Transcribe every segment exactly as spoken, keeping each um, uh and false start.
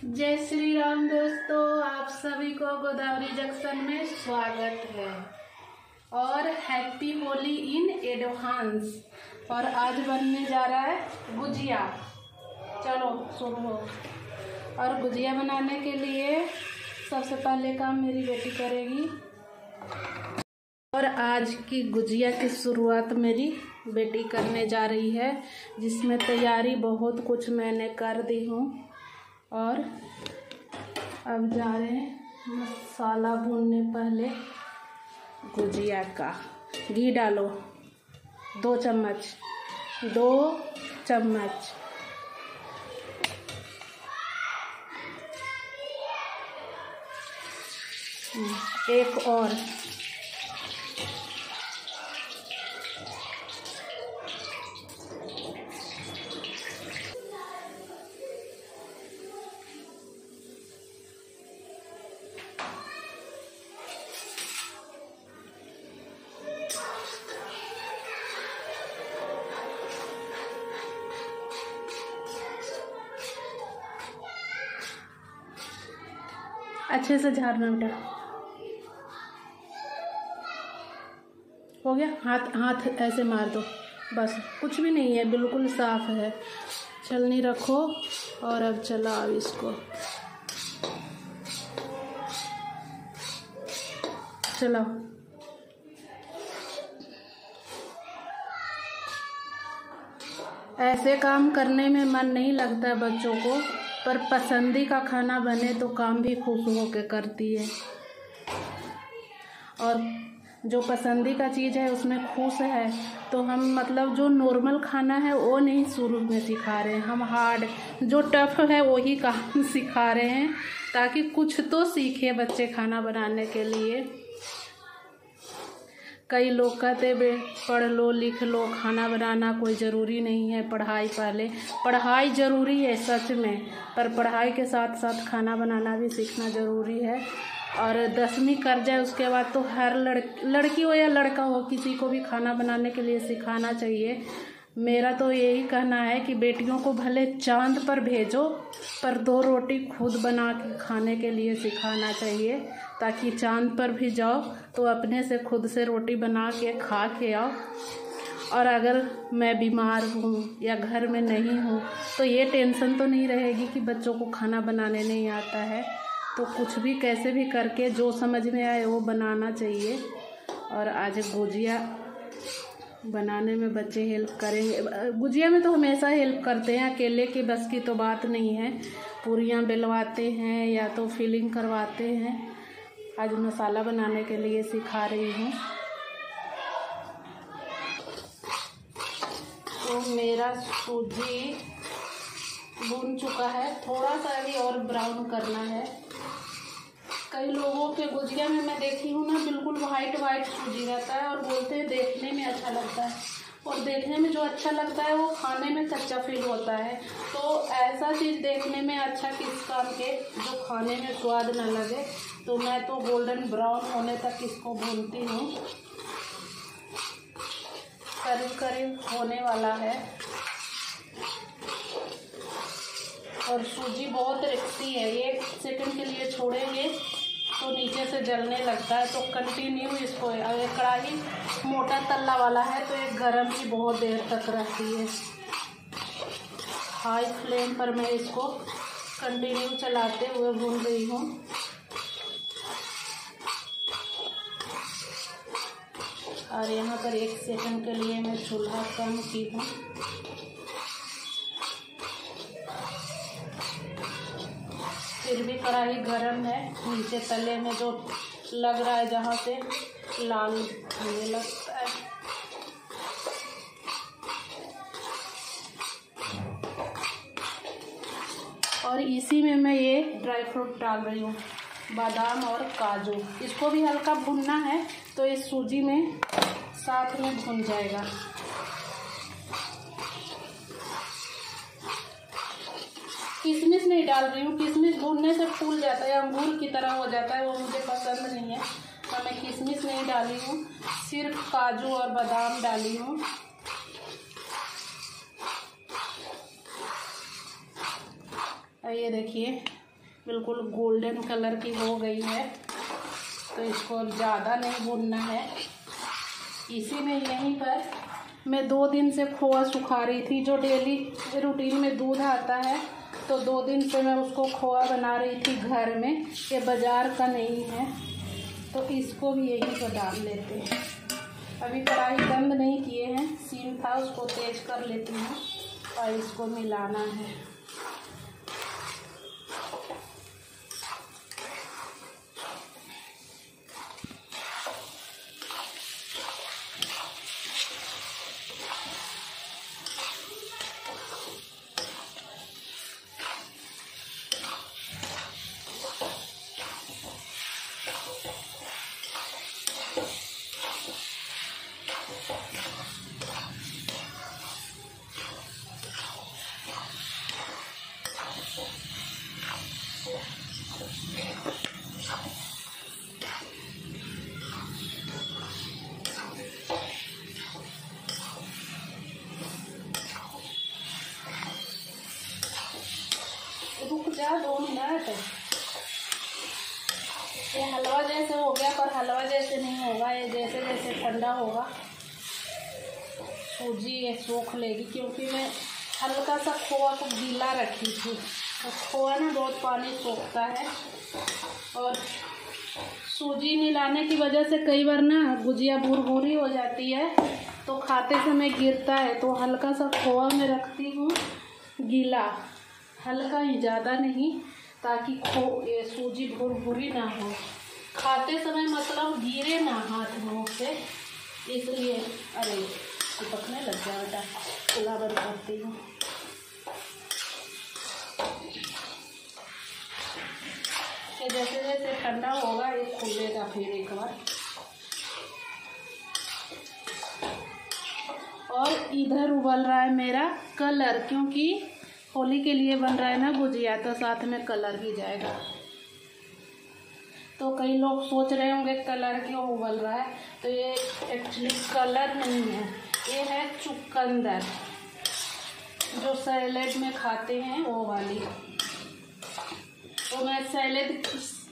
जय श्री राम दोस्तों, आप सभी को गोदावरी जंक्शन में स्वागत है और हैप्पी होली इन एडवांस। और आज बनने जा रहा है गुजिया। चलो शुरू हो। और गुजिया बनाने के लिए सबसे पहले काम मेरी बेटी करेगी और आज की गुजिया की शुरुआत मेरी बेटी करने जा रही है, जिसमें तैयारी बहुत कुछ मैंने कर दी हूँ। और अब जा रहे हैं मसाला भूनने। पहले गुजिया का घी डालो, दो चम्मच दो चम्मच एक और अच्छे से झाड़ना बेटा। हो गया। हाथ हाथ ऐसे मार दो, बस कुछ भी नहीं है, बिल्कुल साफ है। छलनी रखो और अब चलाओ इसको। चलाओ। ऐसे काम करने में मन नहीं लगता है बच्चों को, पर पसंदी का खाना बने तो काम भी खुश होकर करती है। और जो पसंदी का चीज़ है उसमें खुश है, तो हम मतलब जो नॉर्मल खाना है वो नहीं शुरू में सिखा रहे हैं, हम हार्ड जो टफ है वही काम सिखा रहे हैं, ताकि कुछ तो सीखे बच्चे खाना बनाने के लिए। कई लोग कहते बे पढ़ लो लिख लो, खाना बनाना कोई ज़रूरी नहीं है, पढ़ाई पहले। पढ़ाई ज़रूरी है सच में, पर पढ़ाई के साथ साथ खाना बनाना भी सीखना ज़रूरी है। और दसवीं कर जाए उसके बाद तो हर लड़ लड़की हो या लड़का हो, किसी को भी खाना बनाने के लिए सिखाना चाहिए। मेरा तो यही कहना है कि बेटियों को भले चांद पर भेजो, पर दो रोटी खुद बना के खाने के लिए सिखाना चाहिए, ताकि चांद पर भी जाओ तो अपने से खुद से रोटी बना के खा के आओ। और अगर मैं बीमार हूँ या घर में नहीं हूँ तो ये टेंशन तो नहीं रहेगी कि बच्चों को खाना बनाने नहीं आता है। तो कुछ भी कैसे भी करके जो समझ में आए वो बनाना चाहिए। और आज गुजिया बनाने में बच्चे हेल्प करेंगे। गुजिया में तो हमेशा हेल्प करते हैं, अकेले की बस की तो बात नहीं है। पूरियाँ बेलवाते हैं या तो फिलिंग करवाते हैं। आज मसाला बनाने के लिए सिखा रही हूँ। तो मेरा सूजी भून चुका है, थोड़ा सा भी और ब्राउन करना है। कई लोगों के गुजिया में मैं देखी हूँ ना, बिल्कुल वाइट वाइट सूजी रहता है और बोलते हैं देखने में अच्छा लगता है, और देखने में जो अच्छा लगता है वो खाने में कच्चा फील होता है। तो ऐसा चीज़ देखने में अच्छा किस काम के जो खाने में स्वाद न लगे। तो मैं तो गोल्डन ब्राउन होने तक इसको भूनती हूँ। करीब करीब होने वाला है। और सूजी बहुत रिक्सी है, एक सेकंड के लिए छोड़ेंगे तो नीचे से जलने लगता है। तो कंटिन्यू इसको, अगर कढ़ाई मोटा तल्ला वाला है तो ये गरम ही बहुत देर तक रहती है। हाई फ्लेम पर मैं इसको कंटिन्यू चलाते हुए भून रही हूँ। और यहाँ पर एक सेकंड के लिए मैं चूल्हा कम की हूँ। फिर भी कढ़ाई गरम है, नीचे तले में जो लग रहा है जहाँ से लाल होने लगता है। और इसी में मैं ये ड्राई फ्रूट डाल रही हूँ, बादाम और काजू। इसको भी हल्का भूनना है तो इस सूजी में साथ में भून जाएगा। किशमिश नहीं डाल रही हूँ, किशमिश भूनने से फूल जाता है, अंगूर की तरह हो जाता है, वो मुझे पसंद नहीं है, तो मैं किशमिश नहीं डाली हूँ। सिर्फ काजू और बादाम डाली हूँ। और ये देखिए बिल्कुल गोल्डन कलर की हो गई है। तो इसको ज़्यादा नहीं भूनना है। इसी में यहीं पर मैं दो दिन से खोआ सुखा रही थी। जो डेली रूटीन में दूध आता है, तो दो दिन से मैं उसको खोआ बना रही थी घर में, ये बाज़ार का नहीं है। तो इसको भी यहीं पर डाल लेते हैं। अभी कढ़ाई बंद नहीं किए हैं, सीम था उसको तेज कर लेती हूँ और इसको मिलाना है। रुक जा दो मिनट। ये हलवा जैसे हो गया, पर हलवा जैसे नहीं होगा। ये जैसे जैसे ठंडा होगा सूजी ये सोख लेगी, क्योंकि मैं हल्का सा खोआ को गीला रखी थी। तो खोआ ना बहुत पानी सोखता है, और सूजी मिलाने की वजह से कई बार ना गुजिया भुरभुरी हो जाती है, तो खाते समय गिरता है। तो हल्का सा खोआ में रखती हूँ गीला, हल्का ही, ज़्यादा नहीं, ताकि खो ये सूजी भुरभुरी ना हो खाते समय, मतलब गिरे ना हाथ मुँह से। इसलिए अरे चिपकने लग गया बेटा, चूल्हा बंद करती हूँ। ये जैसे जैसे ठंडा होगा ये खुलेगा फिर एक बार। और इधर उबल रहा है मेरा कलर, क्योंकि होली के लिए बन रहा है ना गुजिया, तो साथ में कलर भी जाएगा। तो कई लोग सोच रहे होंगे कलर क्यों उबल रहा है, तो ये एक्चुअली कलर नहीं है, ये है चुकंदर, जो सैलेड में खाते हैं वो वाली। तो मैं सैलेड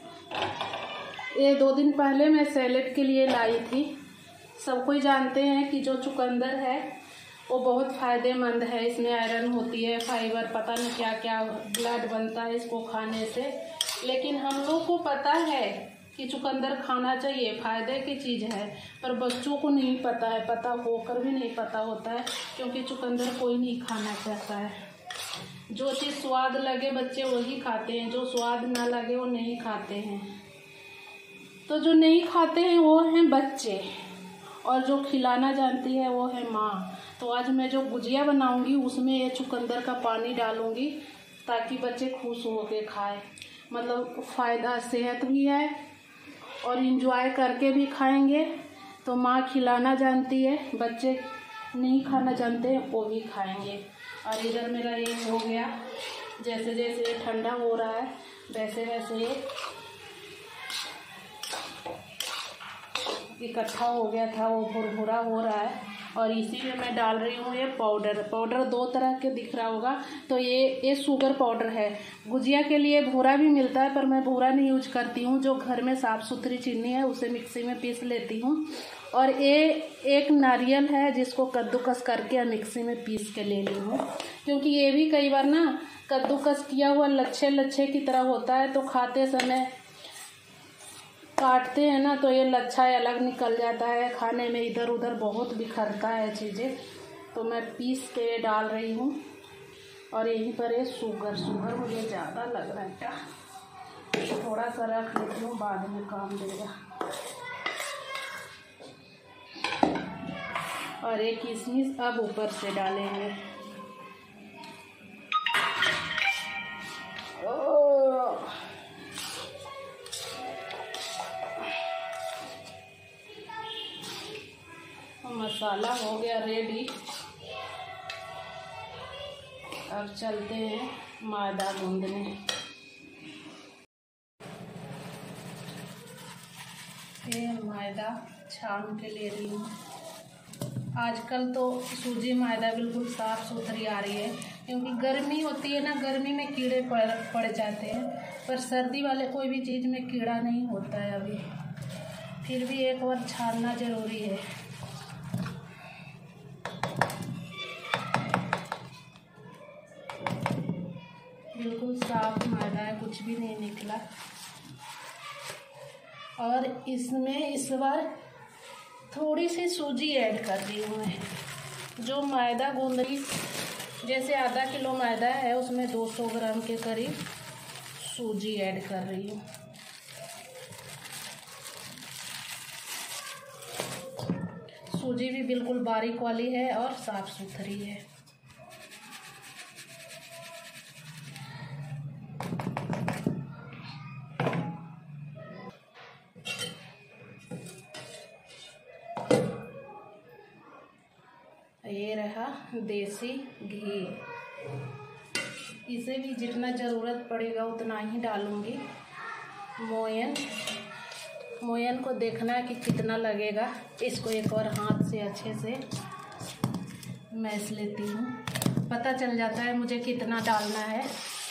ये दो दिन पहले मैं सैलेड के लिए लाई थी। सब कोई जानते हैं कि जो चुकंदर है वो बहुत फ़ायदेमंद है, इसमें आयरन होती है, फाइबर, पता नहीं क्या क्या, ब्लड बनता है इसको खाने से। लेकिन हम लोग को पता है कि चुकंदर खाना चाहिए, फ़ायदे की चीज़ है, पर बच्चों को नहीं पता है, पता होकर भी नहीं पता होता है, क्योंकि चुकंदर कोई नहीं खाना चाहता है। जो चीज़ स्वाद लगे बच्चे वही खाते हैं, जो स्वाद ना लगे वो नहीं खाते हैं। तो जो नहीं खाते हैं वो हैं बच्चे, और जो खिलाना जानती है वो है माँ। तो आज मैं जो गुजिया बनाऊंगी उसमें ये चुकंदर का पानी डालूंगी, ताकि बच्चे खुश हो के खाएं। मतलब फ़ायदा सेहत भी है और इंजॉय करके भी खाएंगे। तो माँ खिलाना जानती है, बच्चे नहीं खाना जानते हैं वो भी खाएंगे। और इधर मेरा ये हो गया, जैसे जैसे ये ठंडा हो रहा है वैसे वैसे ये इकट्ठा हो गया था, वो भुरभुरा हो रहा है। और इसी में मैं डाल रही हूँ ये पाउडर। पाउडर दो तरह के दिख रहा होगा, तो ये ये शुगर पाउडर है। गुजिया के लिए भूरा भी मिलता है, पर मैं भूरा नहीं यूज करती हूँ। जो घर में साफ़ सुथरी चीनी है उसे मिक्सी में पीस लेती हूँ। और ये एक नारियल है जिसको कद्दूकस करके मिक्सी में पीस के ले ली हूँ, क्योंकि ये भी कई बार ना कद्दूकस किया हुआ लच्छे लच्छे की तरह होता है, तो खाते समय काटते हैं ना तो ये लच्छा अलग निकल जाता है, खाने में इधर उधर बहुत बिखरता है चीज़ें। तो मैं पीस के डाल रही हूँ। और यहीं पर ये शुगर शुगर मुझे ज़्यादा लग रहा है, क्या थोड़ा सा रख लेती हूँ, बाद में काम देगा। और एक किशमिश अब ऊपर से डालेंगे। मसाला हो गया रेडी। अब चलते हैं मैदा गूंदने। ये मैदा छान के ले रही हूँ। आजकल तो सूजी मैदा बिल्कुल साफ़ सुथरी आ रही है, क्योंकि गर्मी होती है ना, गर्मी में कीड़े पड़ पड़ जाते हैं, पर सर्दी वाले कोई भी चीज़ में कीड़ा नहीं होता है अभी। फिर भी एक बार छानना ज़रूरी है। बिल्कुल साफ मैदा है, कुछ भी नहीं निकला। और इसमें इस बार थोड़ी सी सूजी ऐड कर रही हूँ मैं। जो मैदा गूंद रही, जैसे आधा किलो मैदा है उसमें दो सौ ग्राम के करीब सूजी ऐड कर रही हूँ। सूजी भी बिल्कुल बारीक वाली है और साफ सुथरी है। ये रहा देसी घी। इसे भी जितना ज़रूरत पड़ेगा उतना ही डालूंगी। मोयन मोयन को देखना है कि कितना लगेगा। इसको एक बार हाथ से अच्छे से मैश लेती हूँ, पता चल जाता है मुझे कितना डालना है।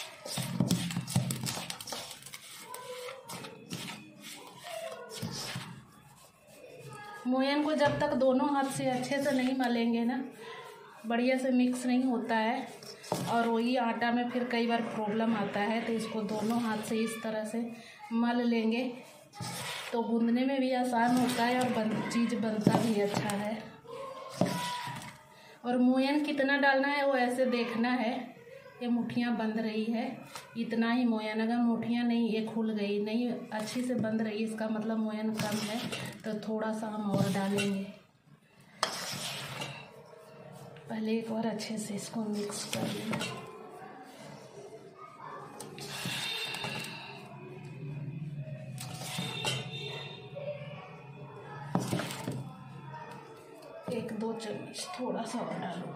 मोयन को जब तक दोनों हाथ से अच्छे से नहीं मलेंगे ना, बढ़िया से मिक्स नहीं होता है और वही आटा में फिर कई बार प्रॉब्लम आता है। तो इसको दोनों हाथ से इस तरह से मल लेंगे तो गूंदने में भी आसान होता है और बन चीज़ बनता भी अच्छा है। और मोयन कितना डालना है वो ऐसे देखना है। ये मुठियाँ बंध रही है, इतना ही मोयन। अगर मुठियाँ नहीं, ये खुल गई नहीं, अच्छी से बंध रही, इसका मतलब मोयन कम है, तो थोड़ा सा हम और डालेंगे। पहले एक बार अच्छे से इसको मिक्स कर लेंगे। एक दो चम्मच थोड़ा सा और डालूंगी।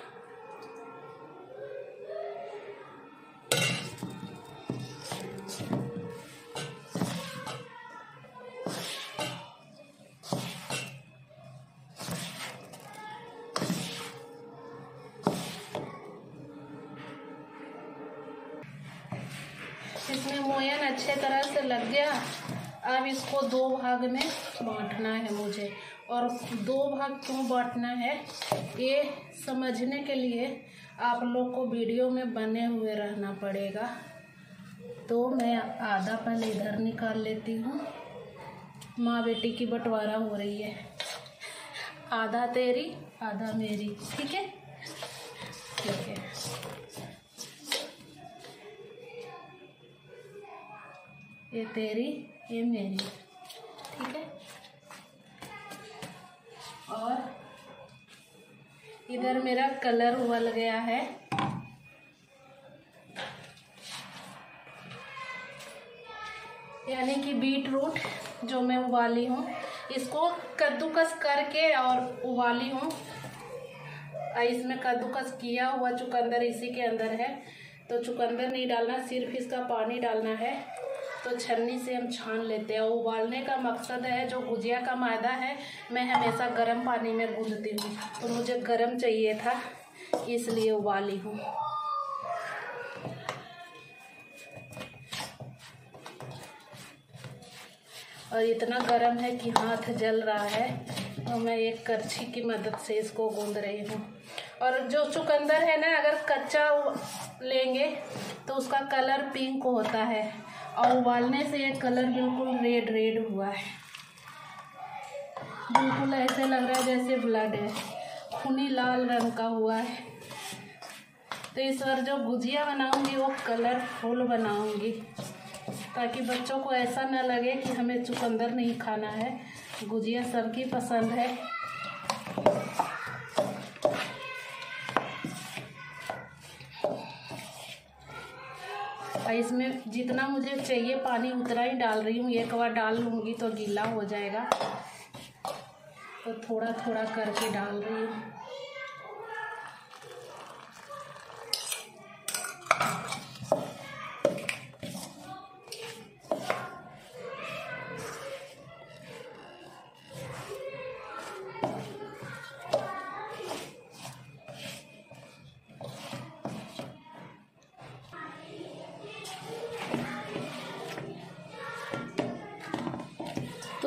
इसमें मोयन अच्छे तरह से लग गया। अब इसको दो भाग में बांटना है मुझे। और दो भाग क्यों बांटना है ये समझने के लिए आप लोग को वीडियो में बने हुए रहना पड़ेगा। तो मैं आधा पहले इधर निकाल लेती हूँ। माँ बेटी की बंटवारा हो रही है, आधा तेरी आधा मेरी। ठीक है, ठीक है। ये तेरी ये मेरी, ठीक है। और इधर मेरा कलर उबल गया है। यानी कि बीट रूट जो मैं उबाली हूँ, इसको कद्दूकस करके और उबाली हूँ। इसमें कद्दूकस किया हुआ चुकंदर इसी के अंदर है, तो चुकंदर नहीं डालना, सिर्फ इसका पानी डालना है। तो छन्नी से हम छान लेते हैं। उबालने का मकसद है, जो गुजिया का मैदा है मैं हमेशा गर्म पानी में गूंदती हूँ, तो मुझे गर्म चाहिए था इसलिए उबाली हूँ। और इतना गर्म है कि हाथ जल रहा है, तो मैं एक करछी की मदद से इसको गूंद रही हूँ। और जो चुकंदर है ना, अगर कच्चा लेंगे तो उसका कलर पिंक होता है और उबालने से ये कलर बिल्कुल रेड रेड हुआ है। बिल्कुल ऐसे लग रहा है जैसे ब्लड है, खूनी लाल रंग का हुआ है। तो इस बार जो गुजिया बनाऊंगी वो कलरफुल बनाऊंगी, ताकि बच्चों को ऐसा न लगे कि हमें चुकंदर नहीं खाना है। गुजिया सबकी पसंद है। और इसमें जितना मुझे चाहिए पानी उतना ही डाल रही हूँ। एक बार डाल लूँगी तो गीला हो जाएगा, तो थोड़ा थोड़ा करके डाल रही हूँ।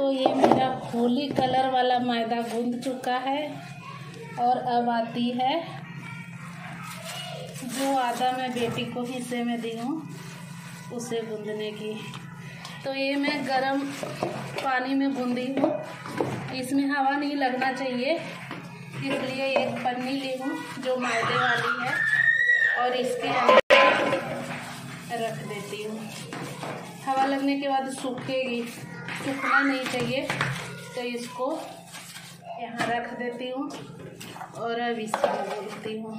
तो ये मेरा होली कलर वाला मैदा गूंद चुका है और अब आती है जो आधा मैं बेटी को हिस्से में दी हूँ उसे गूंदने की। तो ये मैं गरम पानी में गूंदी हूँ, इसमें हवा नहीं लगना चाहिए, इसलिए एक पन्नी ली हूँ जो मैदे वाली है और इसके अंदर रख देती हूँ। हवा लगने के बाद सूखेगी, सूखना नहीं चाहिए, तो इसको यहाँ रख देती हूँ और अब इसमें गूंदती हूँ।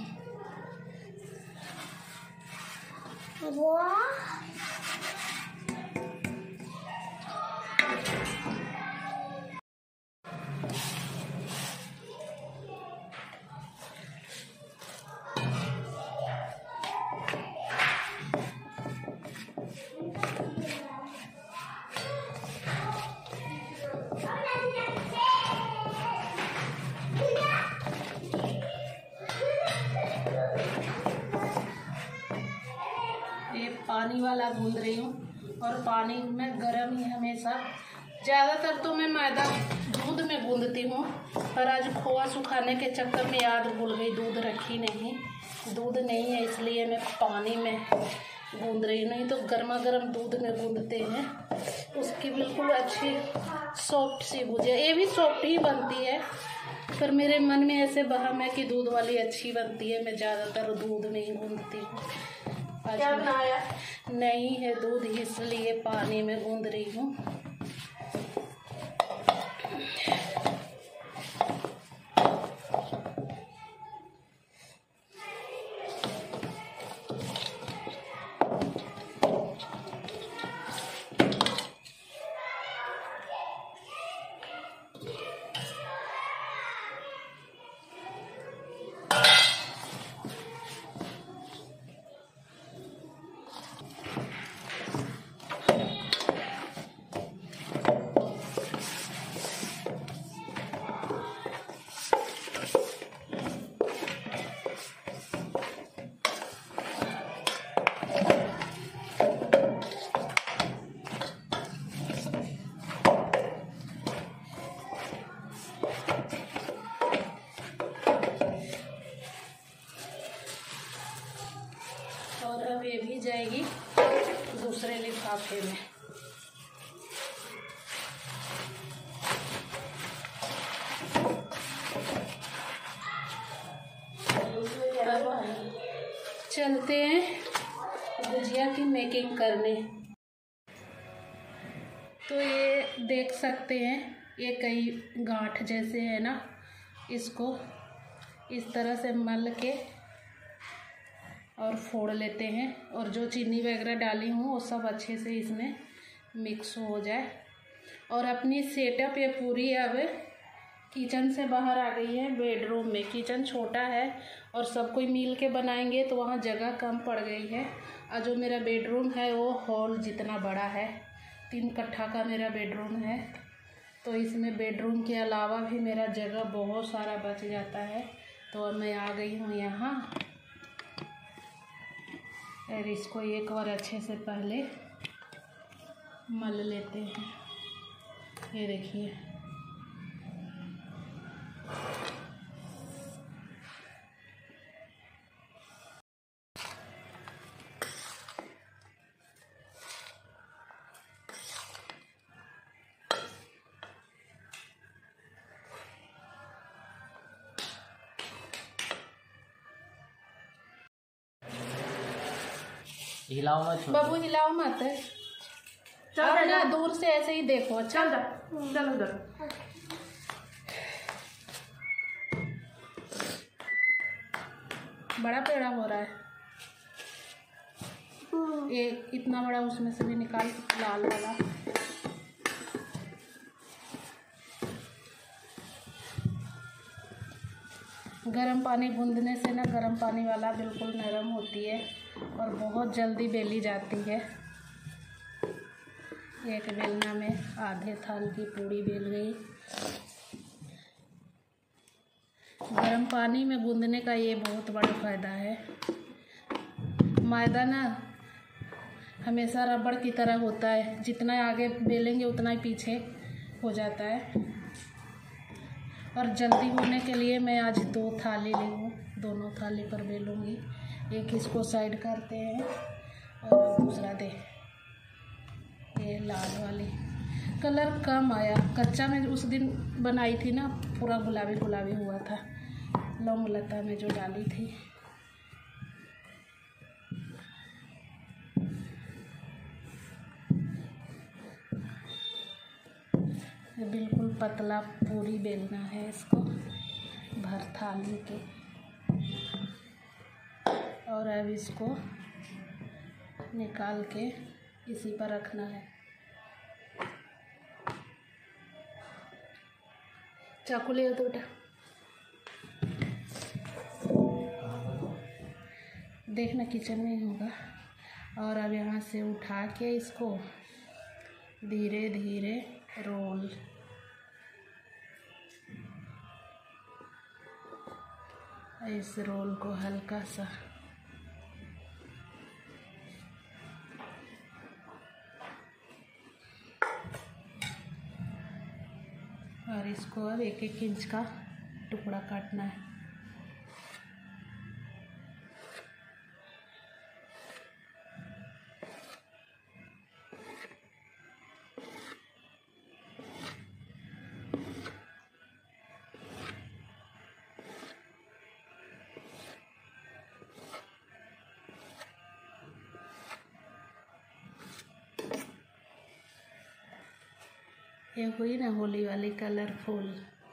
पानी वाला गूंद रही हूँ और पानी में गरम ही हमेशा। ज़्यादातर तो मैं मैदा दूध में गूंदती हूँ, पर आज खोआ सुखाने के चक्कर में याद भूल गई, दूध रखी नहीं, दूध नहीं है इसलिए मैं पानी में गूंद रही हूँ। नहीं तो गर्मा गर्म दूध में गूंदते हैं, उसकी बिल्कुल अच्छी सॉफ्ट सी भुजिया, ये भी सॉफ्ट ही बनती है, पर मेरे मन में ऐसे बहम है कि दूध वाली अच्छी बनती है। मैं ज़्यादातर दूध में ही गूंदती हूँ। क्या बनाया? नहीं है दूध, इसलिए पानी में गूंद रही हूँ। और अब ये भी जाएगी दूसरे लिफाफे में। अब चलते हैं भुजिया की मेकिंग करने। तो ये देख सकते हैं, ये कई गांठ जैसे है ना, इसको इस तरह से मल के और फोड़ लेते हैं, और जो चीनी वगैरह डाली हूँ वो सब अच्छे से इसमें मिक्स हो जाए। और अपनी सेटअप ये पूरी अब किचन से बाहर आ गई है बेडरूम में। किचन छोटा है और सब कोई मिल के बनाएंगे तो वहाँ जगह कम पड़ गई है, और जो मेरा बेडरूम है वो हॉल जितना बड़ा है, तीन कट्ठा का मेरा बेडरूम है। तो इसमें बेडरूम के अलावा भी मेरा जगह बहुत सारा बच जाता है। तो अब मैं आ गई हूँ यहाँ, और इसको एक बार अच्छे से पहले मल लेते हैं। ये देखिए, हिलाओ मत बाबू, हिलाओ मत, चल ना, दूर से ऐसे ही देखो। चल चल उधर। बड़ा पेड़ा हो रहा है, ये इतना बड़ा उसमें से भी निकाल, लाल वाला। गर्म पानी गूंदने से ना, गर्म पानी वाला बिल्कुल नरम होती है और बहुत जल्दी बेली जाती है। एक बेलना में आधे थाल की पूड़ी बेल गई। गर्म पानी में गूंदने का ये बहुत बड़ा फ़ायदा है। मैदा ना हमेशा रबड़ की तरह होता है, जितना आगे बेलेंगे उतना ही पीछे हो जाता है। और जल्दी होने के लिए मैं आज दो थाली ली हूँ, दोनों थाली पर बेलूँगी। एक इसको साइड करते हैं और दूसरा दे ये लाल वाली। कलर कम आया, कच्चा में उस दिन बनाई थी ना, पूरा गुलाबी गुलाबी हुआ था, लौंग लता में जो डाली थी। बिल्कुल पतला पूरी बेलना है इसको भर थाली के। और अब इसको निकाल के इसी पर रखना है। चाकू ले तो बेटा, देखना किचन में ही होगा। और अब यहाँ से उठा के इसको धीरे धीरे रोल, इस रोल को हल्का सा और इसको अब एक एक इंच का टुकड़ा काटना है। ये हुई ना होली वाली कलरफुल।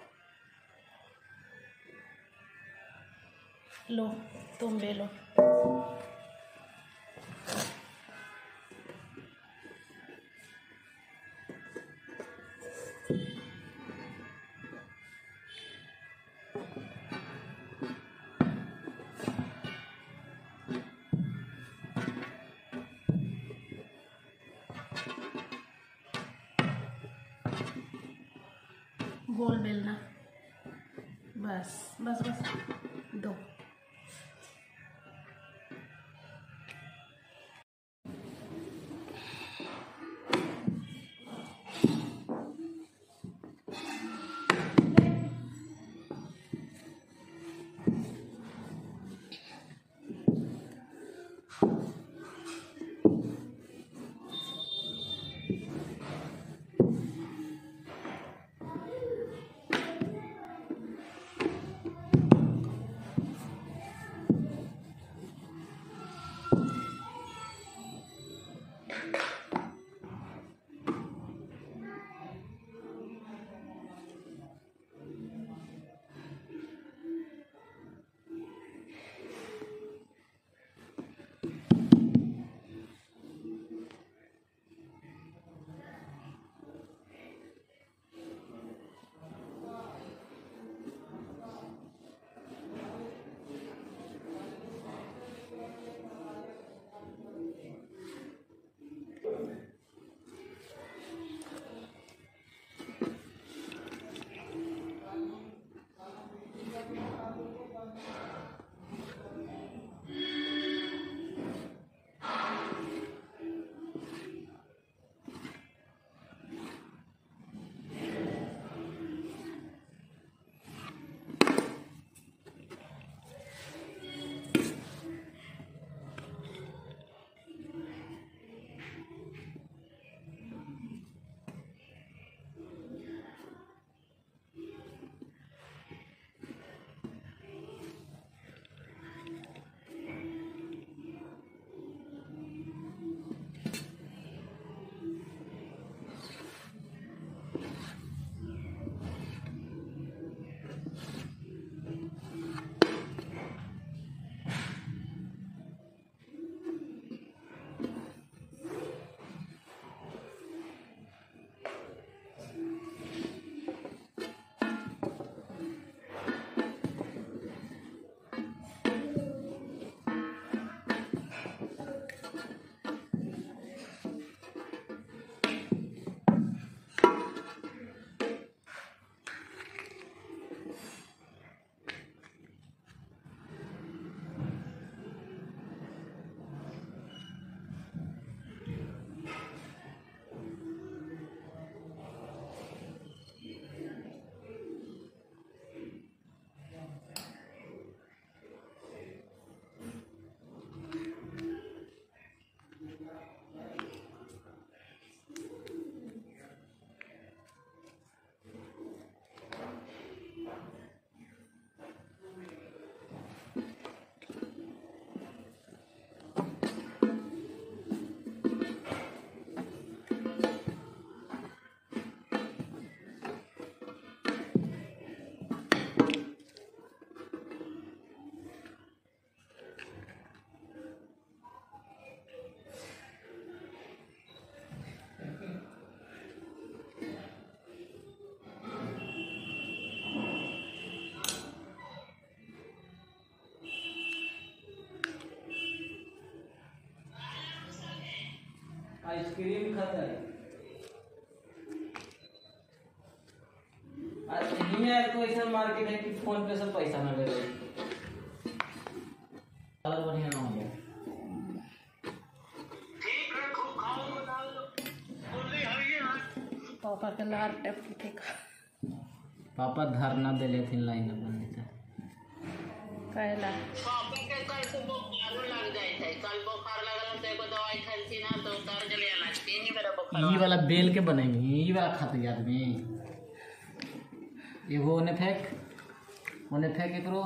लो तुम ले लो। गोल बेलना, बस बस बस दो। आइसक्रीम खाता है आज नहीं है तो ऐसा मार्केट है कि फोन पे से पैसा ना ले ले कलर बढ़िया ना हो गया ठीक है खूब खाओ बताओ बोली हरिए पापा के लार टेप के पापा धरना देले थे लाइन बंद था कहला पापा के कल से बुखार लग जाए थे कल बुखार लगल तो एगो दवाई खाई थी ना तो उतर जले लगती नहीं मेरा बुखार ई वाला बेल के बनेगी ई वाला खाते आदमी एगो ओने फेंक ओने फेंक एकरो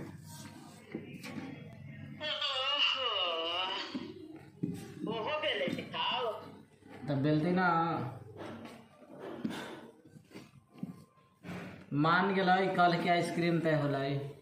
ओहो बेले से खाओ तब बेलते ना मान गेला कल के आइसक्रीम तय होला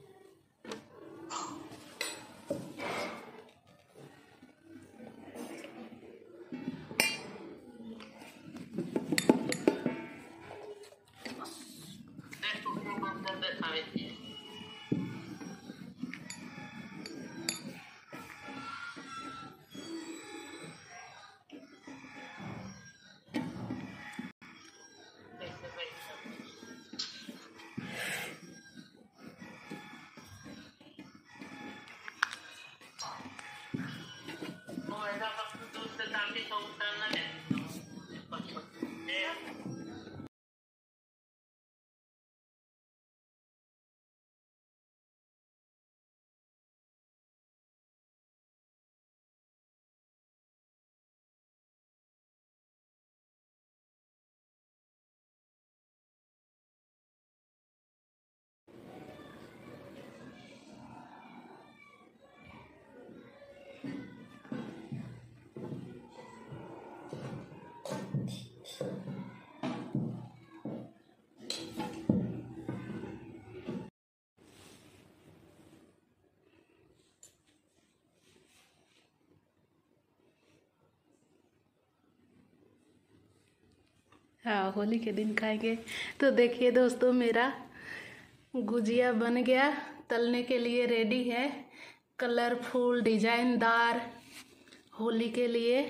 हाँ होली के दिन खाएंगे। तो देखिए दोस्तों मेरा गुजिया बन गया, तलने के लिए रेडी है, कलरफुल डिजाइनदार होली के लिए।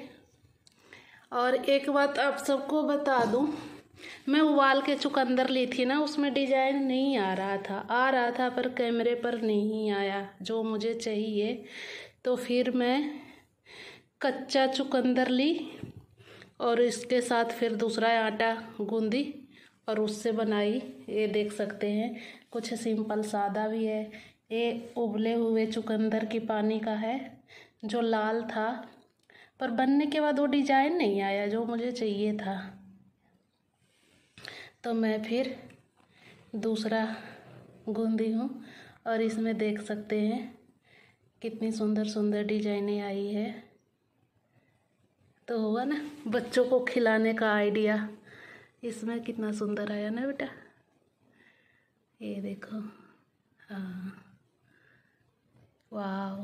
और एक बात आप सबको बता दूं, मैं उबाल के चुकंदर ली थी ना, उसमें डिजाइन नहीं आ रहा था आ रहा था पर कैमरे पर नहीं आया जो मुझे चाहिए। तो फिर मैं कच्चा चुकंदर ली और इसके साथ फिर दूसरा आटा गूंदी और उससे बनाई। ये देख सकते हैं कुछ सिंपल सादा भी है। ये उबले हुए चुकंदर की पानी का है जो लाल था, पर बनने के बाद वो डिजाइन नहीं आया जो मुझे चाहिए था। तो मैं फिर दूसरा गूंदी हूँ और इसमें देख सकते हैं कितनी सुंदर सुंदर डिजाइनें आई है। तो होगा ना बच्चों को खिलाने का आइडिया, इसमें कितना सुंदर आया ना बेटा। ये देखो, हाँ वाह,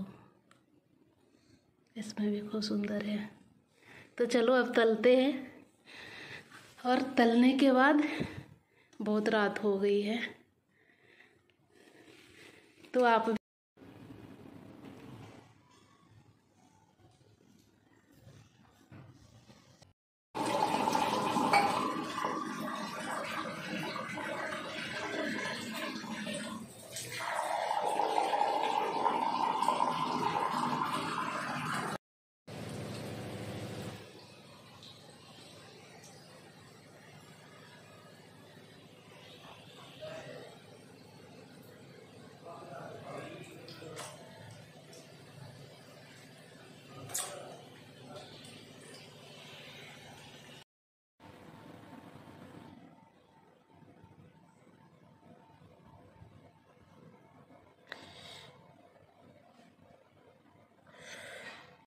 इसमें भी खूब सुंदर है। तो चलो अब तलते हैं। और तलने के बाद बहुत रात हो गई है, तो आप